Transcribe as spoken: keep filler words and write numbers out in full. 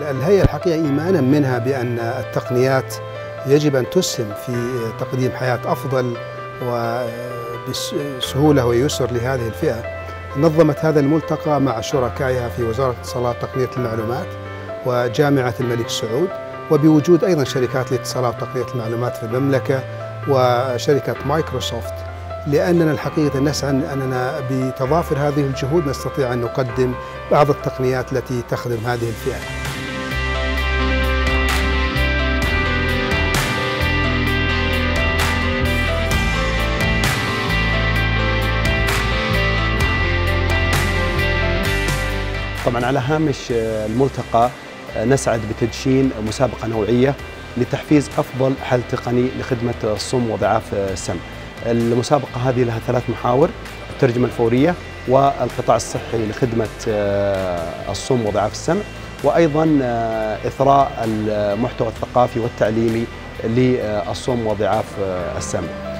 الهيئة الحقيقة إيمانا منها بأن التقنيات يجب أن تسهم في تقديم حياة أفضل وبسهولة ويسر لهذه الفئة، نظمت هذا الملتقى مع شركائها في وزارة الاتصالات وتقنية المعلومات وجامعة الملك سعود، وبوجود أيضا شركات الاتصالات وتقنية المعلومات في المملكة وشركة مايكروسوفت، لأننا الحقيقة نسعى أننا بتضافر هذه الجهود نستطيع أن نقدم بعض التقنيات التي تخدم هذه الفئة. طبعا على هامش الملتقى نسعد بتدشين مسابقة نوعية لتحفيز أفضل حل تقني لخدمة الصم وضعاف السمع. المسابقة هذه لها ثلاث محاور: الترجمة الفورية، والقطاع الصحي لخدمة الصم وضعاف السمع، وأيضا إثراء المحتوى الثقافي والتعليمي للصم وضعاف السمع.